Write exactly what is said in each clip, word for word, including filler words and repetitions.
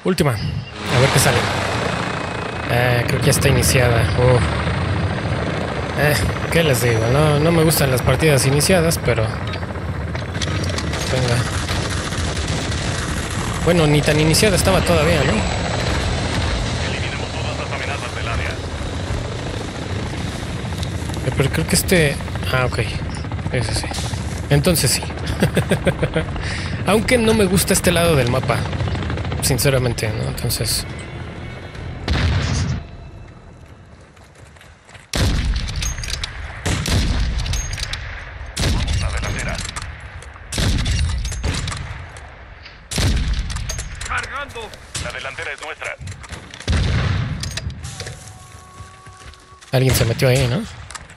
Última. A ver qué sale. Eh, creo que ya está iniciada. Oh. Eh, ¿qué les digo? No, no me gustan las partidas iniciadas, pero... Venga. Bueno, ni tan iniciada estaba todavía, ¿no? Eliminemos todas las amenazas del área. Eh, pero creo que este... Ah, ok. Ese sí. Entonces sí. Aunque no me gusta este lado del mapa. Sinceramente, ¿no? Entonces... Vamos, la delantera. Cargando. La delantera es nuestra. Alguien se metió ahí, ¿no?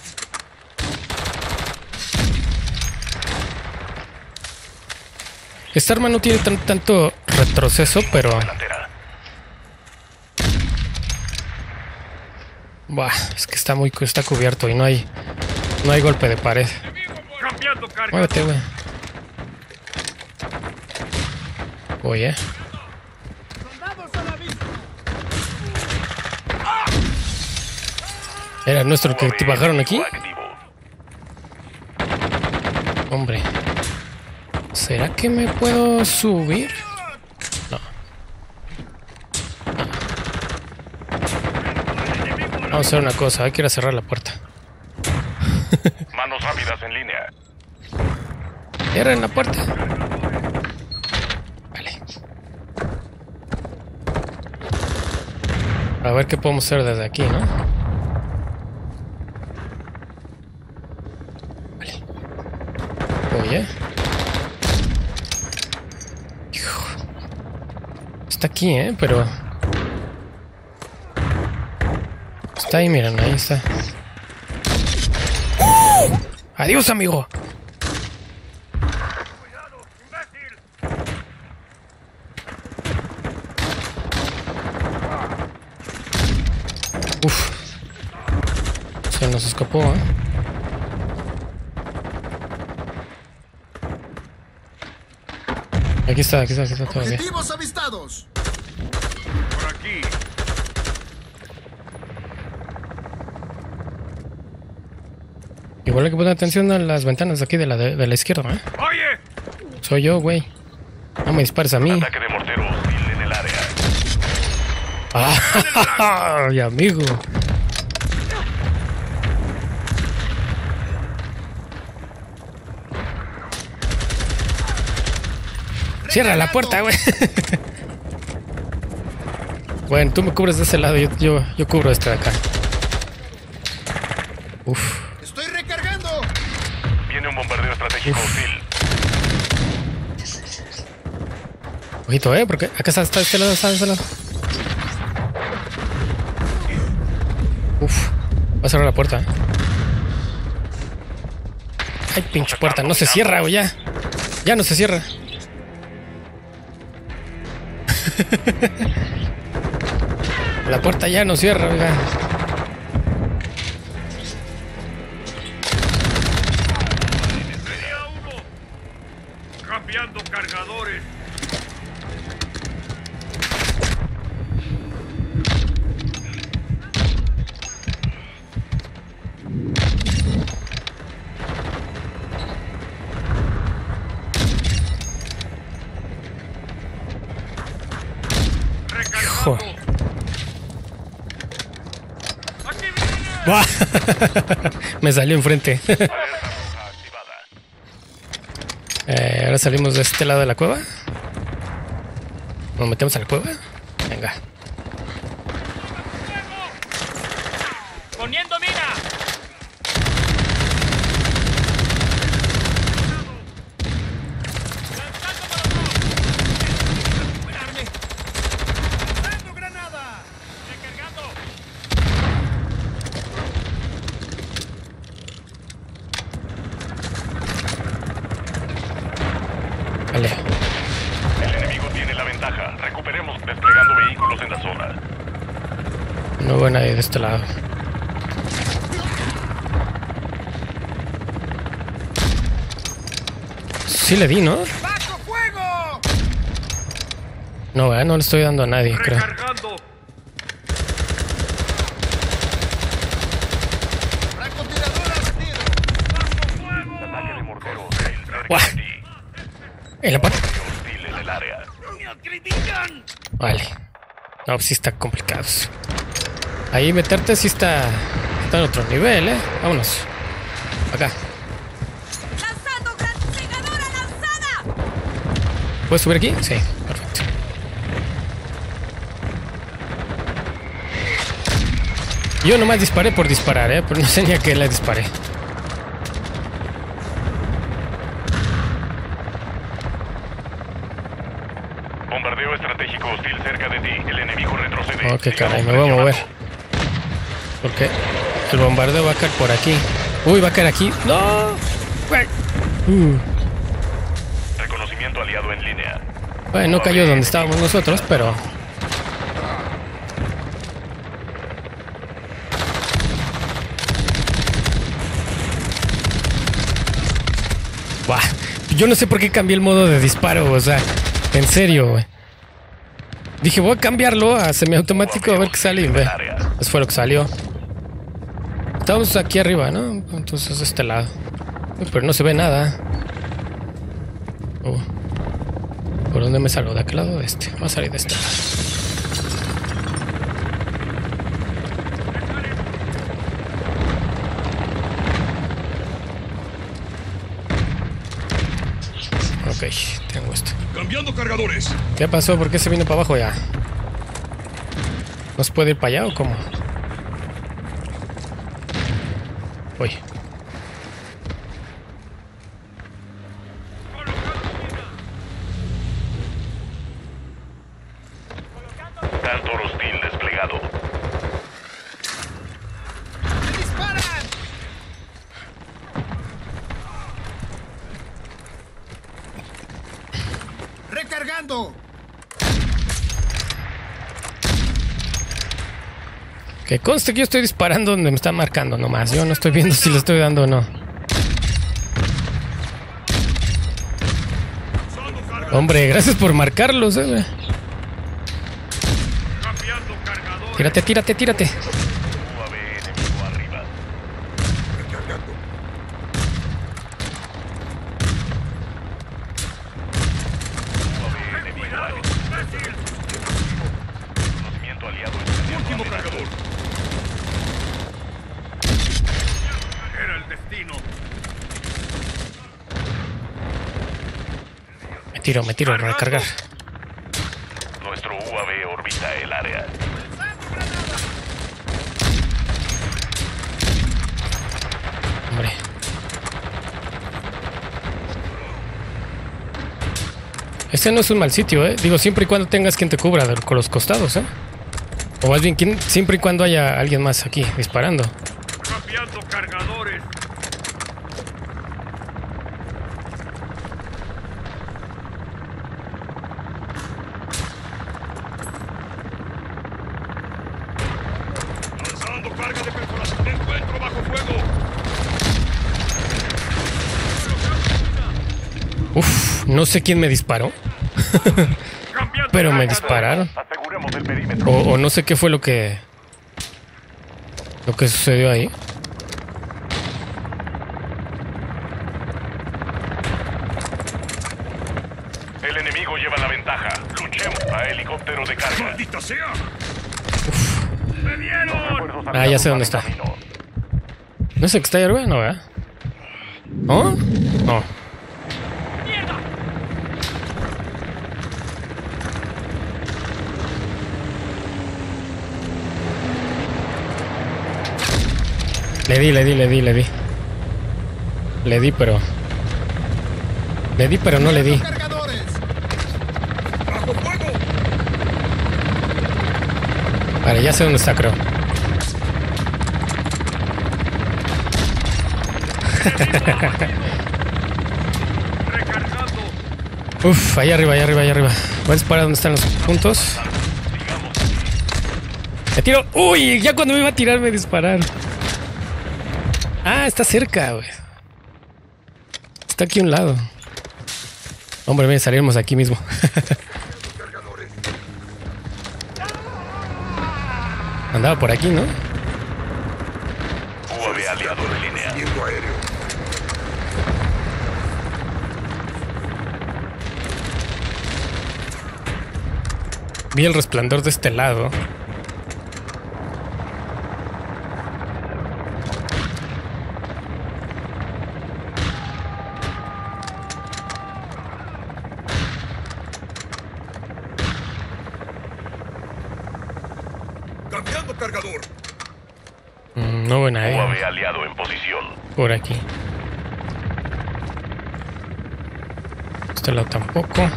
Esta arma no tiene tan, tanto retroceso, pero... Delantera. Buah, es que está muy está cubierto y no hay no hay golpe de pared. Cambiando carga. Muévete, güey. Oye. ¿Era nuestro que te bajaron aquí? Activo. Hombre. ¿Será que me puedo subir? No. Vamos a hacer una cosa, hay que ir a cerrar la puerta. Manos rápidas en línea. Cierren la puerta. Vale. A ver qué podemos hacer desde aquí, ¿no? Vale. Oye. Hijo. Está aquí, ¿eh? Pero... Está ahí, miren, ahí está. Adiós, amigo. Uf. Se nos escapó, ¿eh? Aquí está, aquí está, aquí está todavía. Objetivos avistados. Por aquí. Igual hay que poner atención a las ventanas de aquí de la, de, de la izquierda, ¿eh? Oye. Soy yo, güey. No me dispares a mí. Ataque de mortero hostil en el área. ¡Ah! ¡Ay, amigo! Cierra la puerta, güey. Bueno, tú me cubres de ese lado, yo, yo, yo cubro este de acá. Uf. Estoy recargando. Viene un bombardeo estratégico hostil. Ojito, eh, porque acá está, está de este lado, está de este lado. Uf. Va a cerrar la puerta, eh. Ay, pinche puerta, no se cierra, güey, ya. Ya no se cierra. La puerta ya no cierra, oiga. Cambiando cargadores. Hijo. ¡Buah! Me salió enfrente. eh, ahora salimos de este lado de la cueva. Nos metemos a la cueva. Venga. ¡Poniendo mina! ¡Lanzando granada! ¡Recargando! Vale. El enemigo tiene la ventaja. Recuperemos desplegando vehículos en la zona. No veo a nadie de este lado. Sí le di, ¿no? ¡Bajo fuego! No, ¿verdad? No le estoy dando a nadie, creo. Recargando. Francotirador activo. Ataque de mortero hostil cerca Guau. de ti. En la parte. Hostil en el área. ¡Me acribillan! Vale. No, pues sí está complicado. Ahí meterte sí está... Está en otro nivel, ¿eh? Vámonos. Acá. ¡Lanzando gran segadora lanzada! ¿Puedes subir aquí? Sí, perfecto. Yo nomás disparé por disparar, ¿eh? Pero no sé ni a qué le disparé. Bombardeo estratégico hostil cerca de ti. El enemigo retrocede. Ok, caray, Sigamos me voy a mover. presionando. Porque el bombardeo va a caer por aquí. Uy, va a caer aquí. ¡No! Güey. Uh. Reconocimiento aliado en línea. Bueno, no cayó donde estábamos nosotros, pero... Buah. Yo no sé por qué cambié el modo de disparo, o sea, en serio, güey. Dije, voy a cambiarlo a semiautomático a ver qué sale y ve. Eso fue lo que salió. Estamos aquí arriba, ¿no? Entonces de este lado. Uy, pero no se ve nada. Oh. ¿Por dónde me salgo? ¿De aquel lado o de este? Voy a salir de este lado. Ok, tengo esto. Cambiando cargadores. ¿Qué pasó? ¿Por qué se vino para abajo ya? ¿No se puede ir para allá o cómo? Uy. Cantor hostil desplegado. ¡Me disparan! ¡Recargando! Que conste que yo estoy disparando donde me está marcando nomás. Yo no estoy viendo si le estoy dando o no. Hombre, gracias por marcarlos, eh, güey. Cambiando cargadores. Tírate, tírate, tírate. U A V enemigo arriba. U A V enemigo Cuidado. área. Imbécil. Reconocimiento aliado en Último cargador. Era el destino. Me tiro, me tiro, recargar. Nuestro U A V orbita el área. Hombre. Este no es un mal sitio, eh. Digo, siempre y cuando tengas quien te cubra de- con los costados, eh. O más bien, quien, siempre y cuando haya alguien más aquí disparando. Cambiando cargadores. Lanzando carga de perforación. Me encuentro bajo fuego. Uf, no sé quién me disparó. Cambiando Pero me cargadores. dispararon. Aseguremos el perímetro. O, o no sé qué fue lo que... Lo que sucedió ahí. El enemigo lleva la ventaja. Luchemos a helicóptero de carga. ¡Maldita sea! ¡Me vieron! Refuerzos Ah, ya sé dónde aliados está. van en camino. No sé qué está ahí arriba, no, ¿verdad? ¿No? No. Le di, le di, le di, le di. Le di, pero... Le di, pero no le di. ¡Cargadores! ¡Bajo fuego! Vale, ya sé dónde está, creo. Recargando. Uf, ahí arriba, ahí arriba, ahí arriba. Voy a disparar donde están los puntos. Me tiro. Uy, ya cuando me iba a tirar me dispararon. Ah, está cerca, güey. Está aquí a un lado. Hombre, bien, salimos aquí mismo. Andaba por aquí, ¿no? U A V aliado en línea. Viento aéreo. Vi el resplandor de este lado. Cambiando cargador. Mm, no veo U A nadie V aliado en posición. por aquí. Este lado tampoco.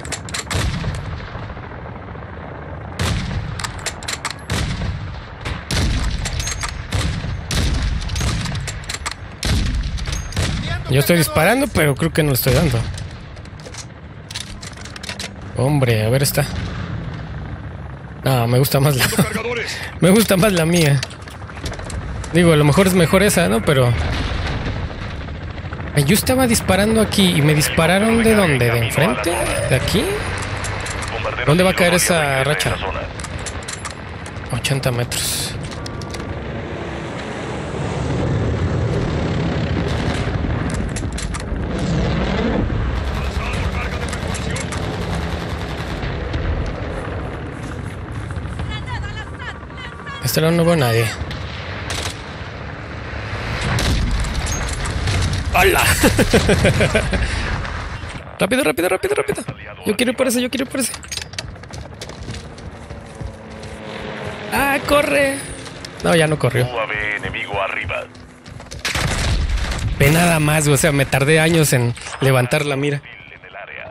Yo estoy disparando, pero creo que no le estoy dando. Hombre, a ver esta. No, me gusta más la... Cargadores. me gusta más la mía. Digo, a lo mejor es mejor esa, ¿no? Pero... Yo estaba disparando aquí y me dispararon ¿de dónde? ¿De enfrente? ¿De aquí? Bombarderos ¿Dónde va a de caer Polonia esa requieren racha? la zona. ochenta metros. Granada lanzada. Este lado no veo a nadie. ¡Hala! Rápido, rápido, rápido, rápido. Yo quiero ir por ese, yo quiero ir por ese. ¡Ah, corre! No, ya no corrió. U A V enemigo arriba. Ve nada más, o sea, me tardé años en levantar la mira. Hostil en el área.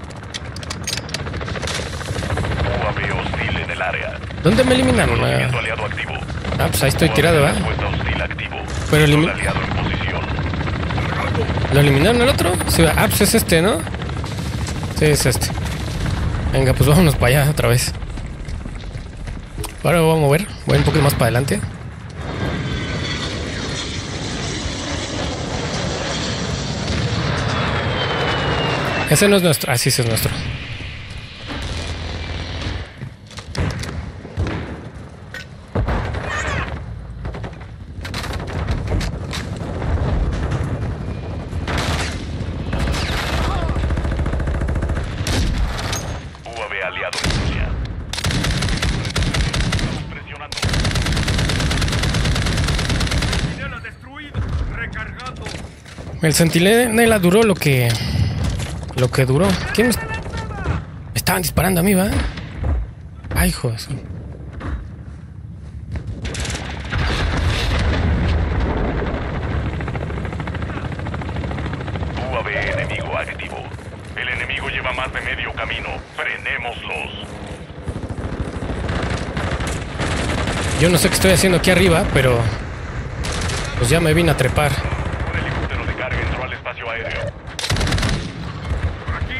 U A V hostil en el área. ¿Dónde me eliminaron? Movimiento Ah, aliado activo. ah, pues ahí estoy U A V tirado, ¿eh? respuesta hostil activo. Pero elimi- Control aliado en posición. ¿Lo eliminaron el otro? Sí, ah, pues es este, ¿no? Sí, es este. Venga, pues vámonos para allá otra vez. Ahora me voy a mover. Voy un poquito más para adelante. Ese no es nuestro. Ah, sí, ese es nuestro. U A V aliado en línea. Estamos presionando. Centinela destruido. Recargando. El centinela duró lo que... Lo que duró. ¿Quién me... me estaban disparando a mí, va? Ay, hijo de su- U A V enemigo activo. El enemigo lleva más de medio camino. Frenémoslos. Yo no sé qué estoy haciendo aquí arriba, pero... Pues ya me vine a trepar. Un helicóptero de carga entró al espacio aéreo. Por aquí.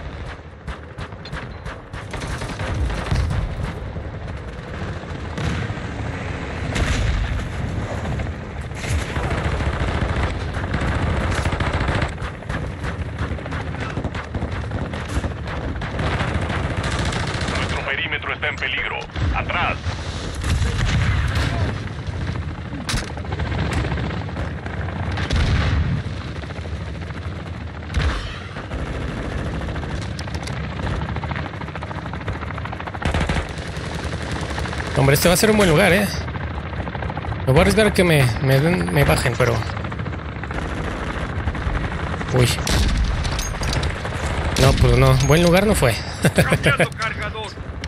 Nuestro perímetro está en peligro. ¡Atrás! Hombre, este va a ser un buen lugar, ¿eh? Me voy a arriesgar a que me, me, den- me bajen, pero... Uy. No, pues no. Buen lugar no fue. Cambiando cargador.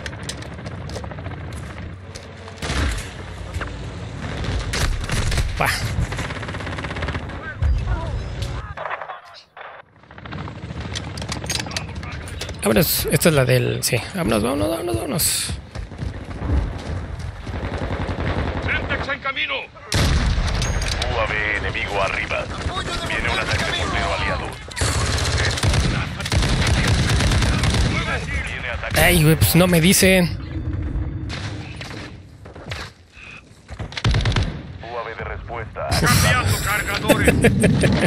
Pa. Vámonos. Esta es la del... Sí. Vámonos, vámonos, vámonos, vámonos. Semtex en camino. U A V enemigo arriba. Viene un ataque de mortero aliado. Viene ataque. Ay, güey, pues no me dicen. U A V de respuesta. Cambiando cargadores.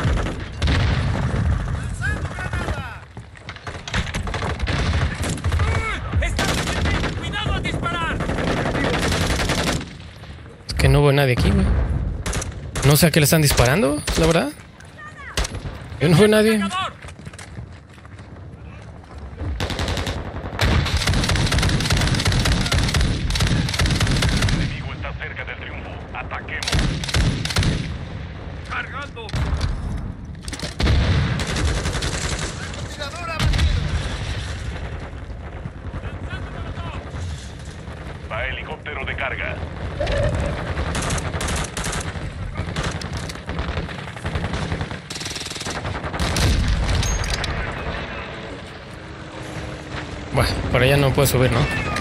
¡Lanzando granada! no veo a nadie aquí, güey. No sé a qué le están disparando, la verdad. Yo no veo a nadie. ¡Cargador! El enemigo está cerca del triunfo. Ataquemos. ¡Cargando! Francotirador abatido. Va helicóptero de carga. Bueno, por allá no puedo subir, ¿no?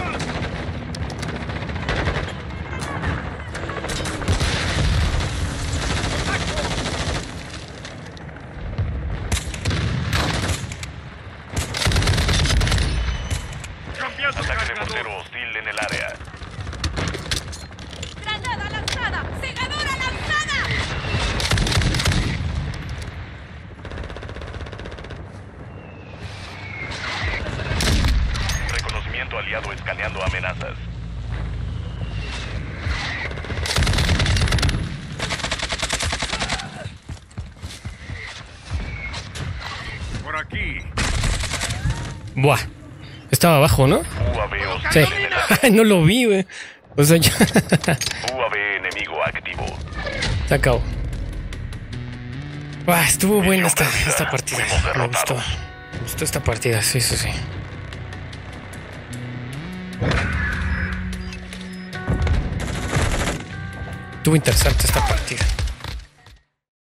¡Cambiando Ataque de cargador! mortero hostil en el área. ¡Granada lanzada! ¡Segadora lanzada! Reconocimiento aliado escaneando amenazas. Por aquí. Buah. Estaba abajo, ¿no? U A V Sí. hostil en el área. Ay, no lo vi, güey. O sea, yo... U A V enemigo activo. Se acabó. Buah, estuvo buena esta, esta partida. Me gustó. Me gustó esta partida, sí, sí, sí. Estuvo interesante esta partida.